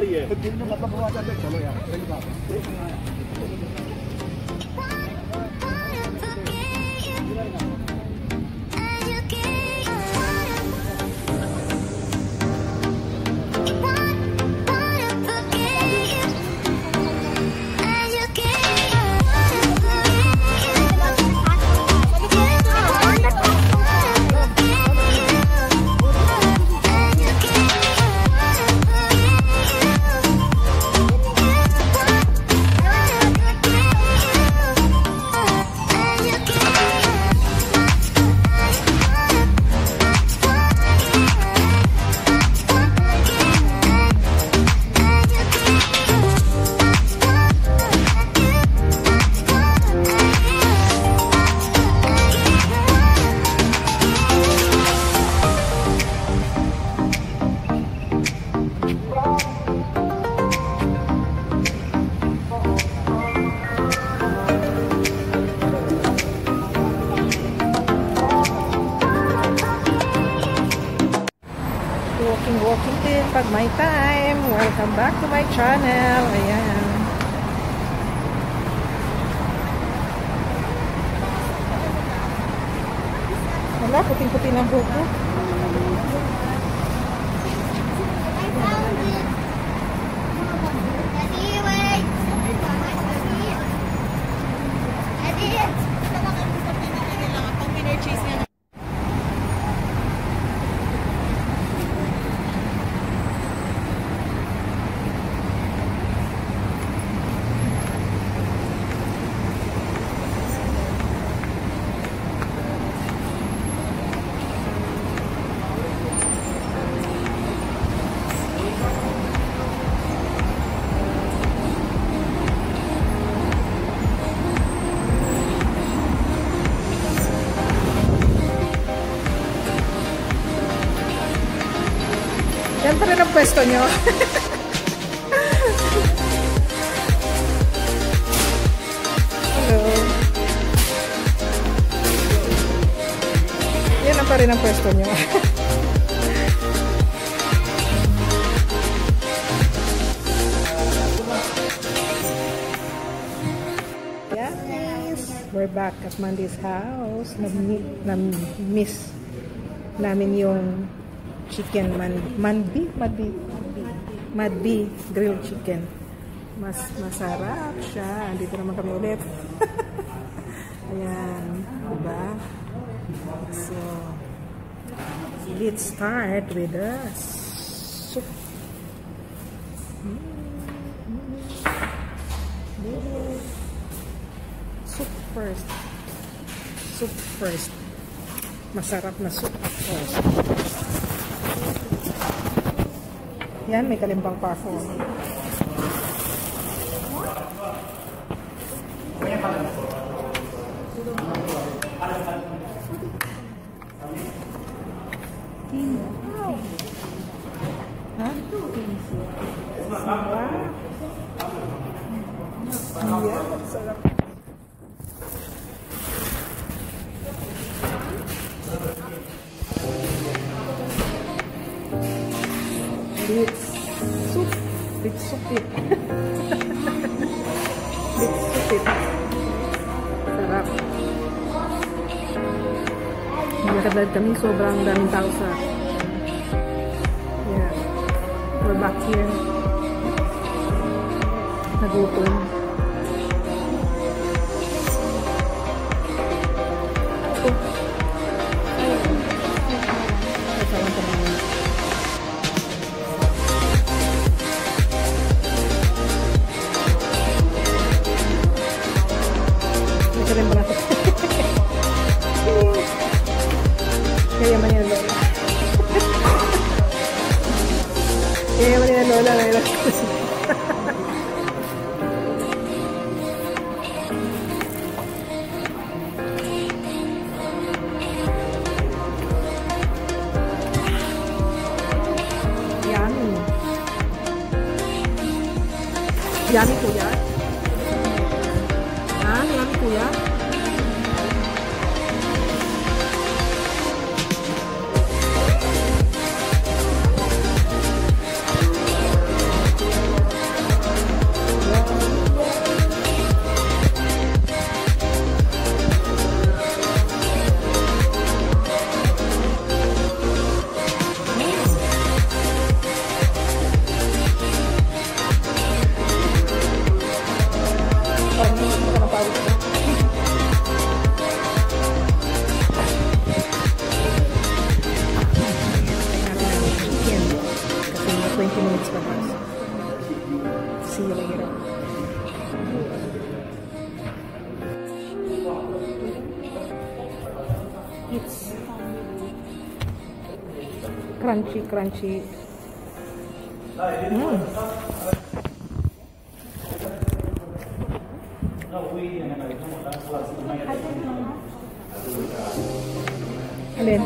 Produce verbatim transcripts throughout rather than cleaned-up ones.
रही है तो दिन में मतलब वो आ जाते चलो यार सही बात है walking din pag may time. Welcome back to my channel. Ayan. Wala, puting-puti ng buko. Yan pa rin ang pwesto nyo. Hello. Yan pa rin ang pwesto nyo. Yes. We're back at Mandy's house. Na-miss namin yung chicken man manbi madbi madbi grilled chicken. Mas masarap siya. Andito naman kami ulit. Ayan, diba? So let's start with the soup. Soup first. Soup first. Masarap na soup first. Yan, may kalimbang pa ako. Ha? Yan, sarap. Let's soup. Let's soup it. Let's soup it. Sarap. Nagkadad kami. Sobrang daming tao sa. Yeah. We're back here. Nagutom. Kaya man yung lola. Kaya man yung lola ngayon. Yummy. Yummy kuya? Ha? Yummy kuya? It's crunchy, crunchy. Mm. Alin?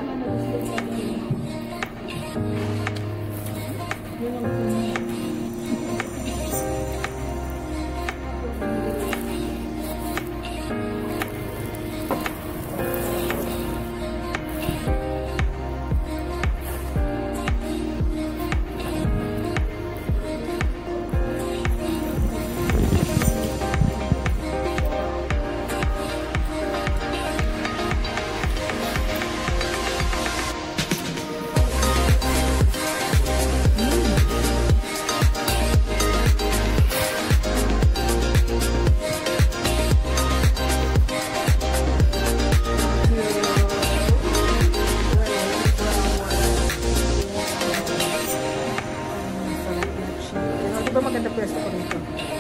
Maganda pwesto ko dito.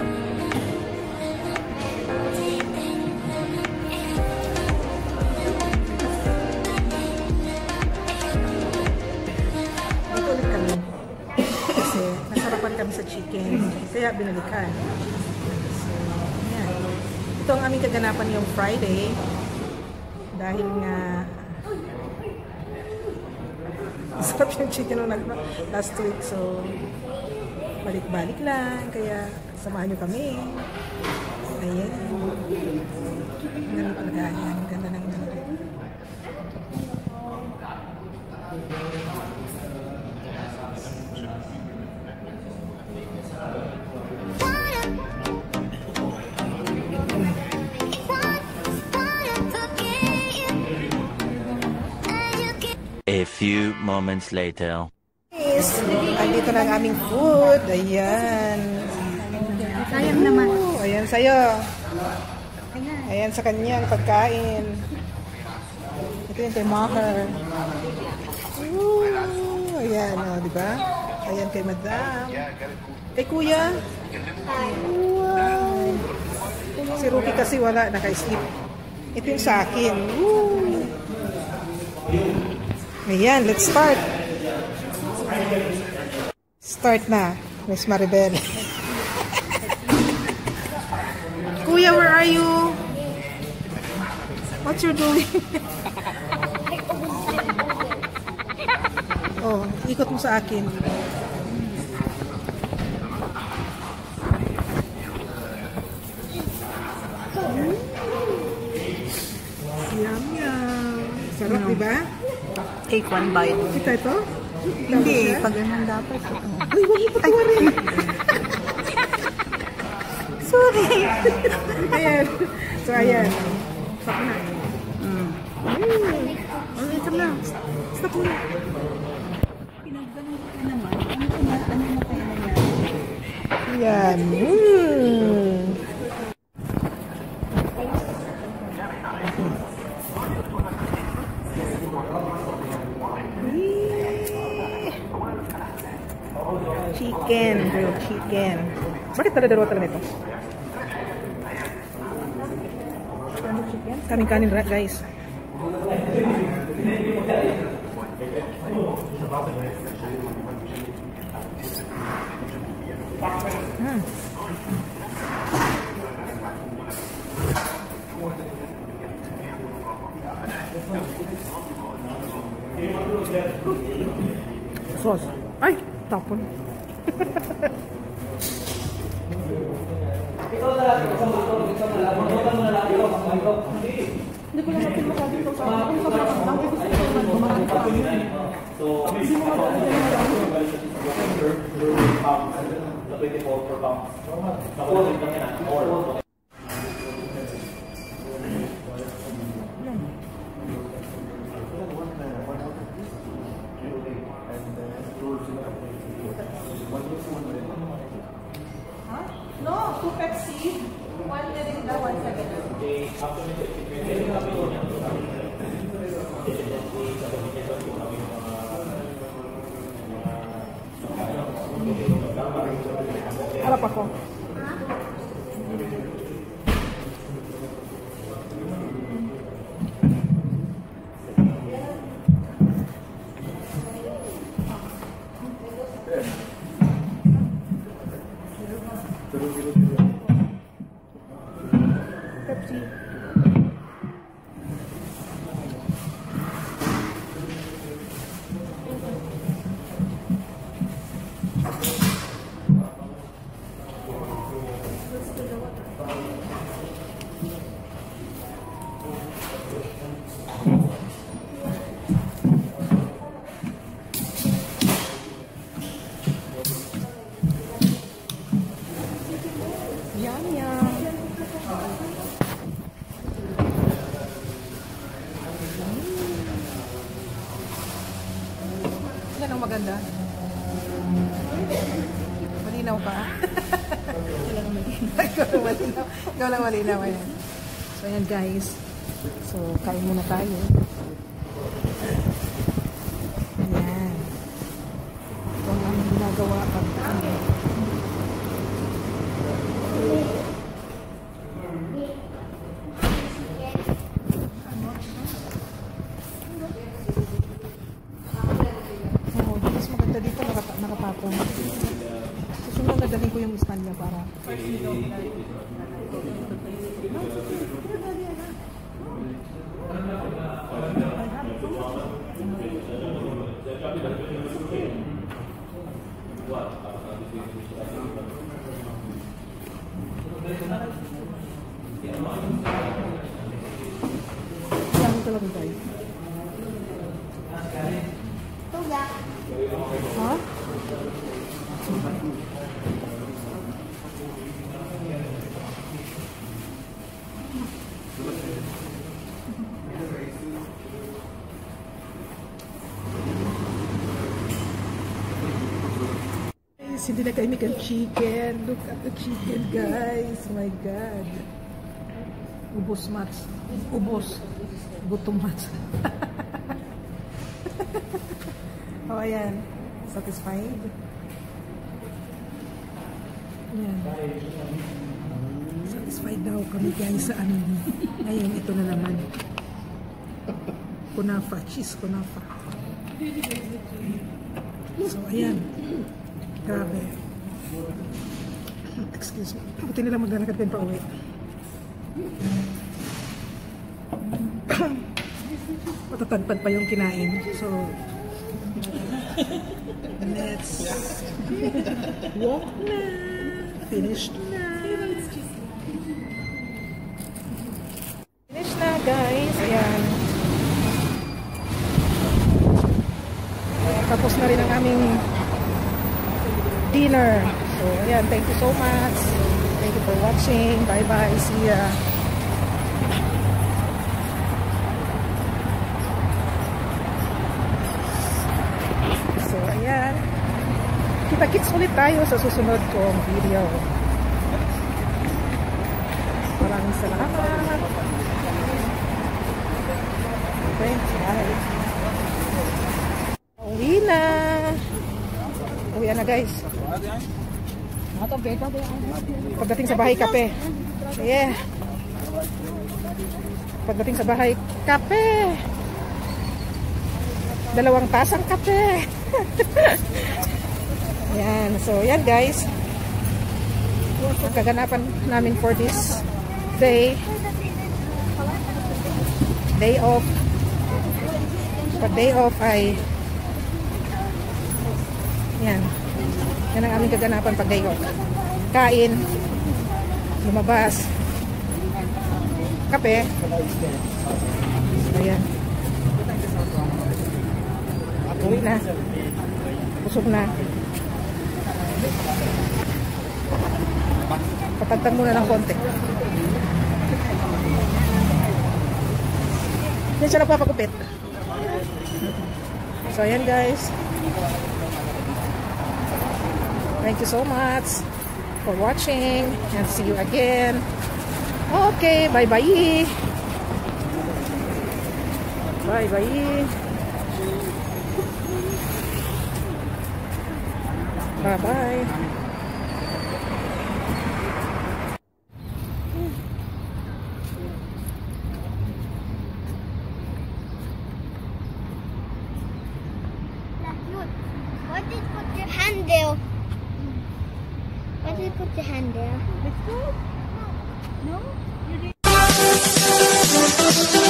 Dito ulit kami. Kasi nasarapan kami sa chicken. Kaya binalikan. So, yan. Ito ang aming kaganapan yung Friday. Dahil nga sarap yung chicken nung nag last week. So, balik-balik lang, kaya samahan nyo kami. Ayan. Ganda ng palagayan. Ganda ng ganda. A few moments later. Andito na ang aming food. Ayan. Sayang naman. Oh, ayan sa'yo. Ayan sa kanyang pagkain. Ito yung kay Maher. Ooh, ayan, o, oh, diba? Ayan kay Madam. Kay Kuya. Wow. Si Ruki kasi wala, naka-sleep. Ito yung sa akin. Woo. Ayan, let's start. Start na, Miss Maribel. Kuya, where are you? What you doing? Oh, ikot mo sa akin. Mm. Yum, yum. Sarap, no. Diba? Take one bite. Kita ito? Hindi, pag ganun dapat. Ay, huwag mo patawarin. Sorry. Ayan. So, ayan. Stop na. Mm. Mm. Oh, ito na. Stop na. Pinagdalang ko naman. Ano ko na? Ano na kaya nangyari? Ayan. Mm. Chicken, grilled chicken. Bakit dala-dalawa talaga ito? Kanin-kanin guys. Hmm. Sauce. Ay, tapon. Hindi ko lang natin makabi ito sa akin. Kung sobrang ang gusto ko naman kumarami pa. So, hindi mo makabi ito yung marami. No, two Pepsi, one Merinda, one seven. Harap ako. maganda? Malinaw ka? Wala naman din. Ikaw lang malinaw. Ikaw lang malinaw. Ayan. So, ayan guys. So, kain muna tayo. Ayan. Ito ang aming ginagawa pag ano. Oh, mas maganda dito. Nakapa nakapatong. Susunod na dalhin ko yung stand niya para Yan talaga guys. Ha? Guys, hindi na kayo make ang chicken. Look at the chicken, guys. My God. Ubos mats. Ubos. Gutom mats. Oh, ayan. Satisfied? Ayan. Satisfied daw kami guys sa ano. Ngayon, ito na naman. Kunafa. Cheese kunafa. So, ayan. Grabe. Excuse me. Buti nila maglalakad din pa uwi. Matatagpad pa yung kinain. So, let's walk na. Finished na. Finished na guys. Ayan. Tapos na rin ang aming dinner. So, ayan. Thank you so much. Thank you for watching. Bye bye. See ya. So, ayan. Kita-kits ulit tayo sa susunod kong video. Maraming salamat. Okay, bye. Uwi na. Uwi na guys. Pagdating sa bahay, kape. Yeah. Pagdating sa bahay, kape. Dalawang tasang kape. Yan. So, yan guys. Ang kaganapan namin for this day. Day off. Pag day off ay yan. Yan ang aming kaganapan pag day off. Kain. Lumabas. Kape. Ayan. Uwi na. Busog na. Patagtag muna ng konti. Yan siya nagpapagupit. So, ayan guys. Thank you so much for watching and see you again. Okay, bye-bye. Bye-bye. Bye-bye. What did put your hand there? What did put your hand there? Let's go. No? You did.